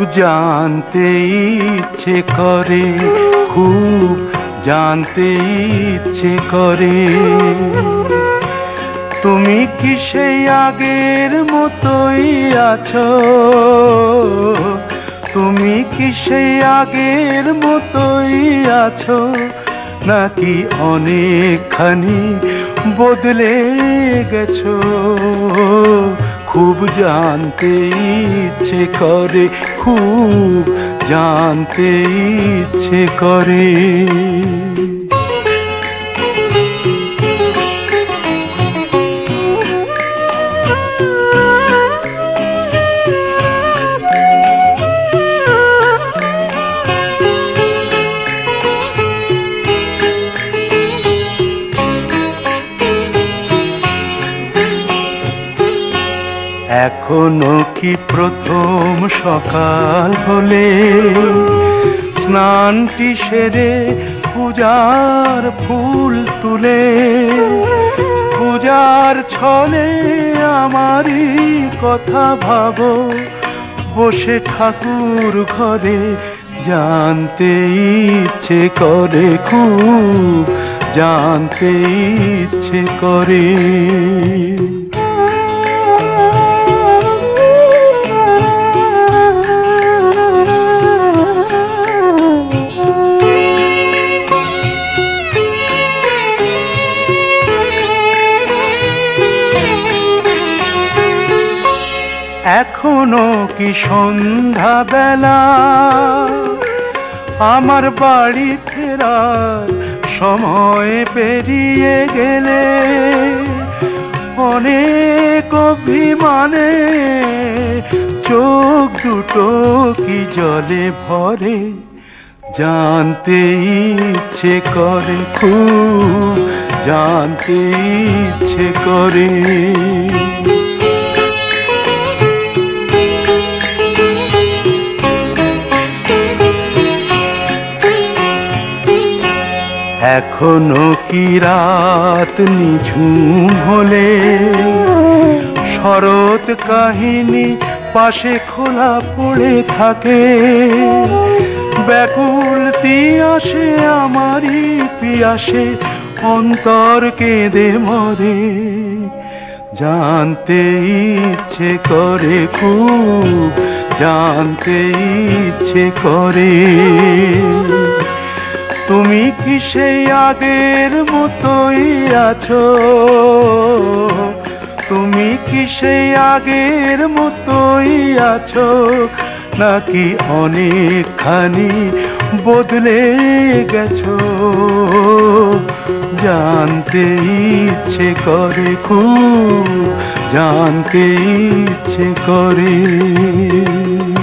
জানতে ইচ্ছে করে, খুব জানতে ইচ্ছে করে। তুমি কি সেই আগের মতোই আছো? তুমি কি সেই আগের মতোই আছো, নাকি অনেকখানি বদলে গেছো? খুব জানতে ইচ্ছে করে, খুব জানতে ইচ্ছে করে। এখনো কি প্রথম সকাল হলে স্নানটি সেরে পূজার ফুল তুলে, পূজার ছলে আমারই কথা ভাবো বসে ঠাকুর ঘরে? জানতে ইচ্ছে করে, খুব জানতে ইচ্ছে করে। এখনো কি সন্ধ্যা বেলা, আমার বাড়ি ফেরার সময় পেরিয়ে গেলে অনেক অভিমানে চোখ দুটো কি জলে ভরে? জানতে ইচ্ছে করে, খুব জানতে ইচ্ছে করে। এখনো কি রাত নিঝুম হলে শরৎ কাহিনী পাশে খোলা পড়ে থাকে? ব্যাকুল তিয়াসে আমারই পিয়াসে অন্তর কেঁদে মরে? জানতে ইচ্ছে করে, খুব জানতে ইচ্ছে করে। তুমি কি সেই আগের মতোই আছো? তুমি কি সেই আগের মতোই আছো, নাকি অনেকখানি বদলে গেছো? জানতে ইচ্ছে করে, খুব জানতে ইচ্ছে করে।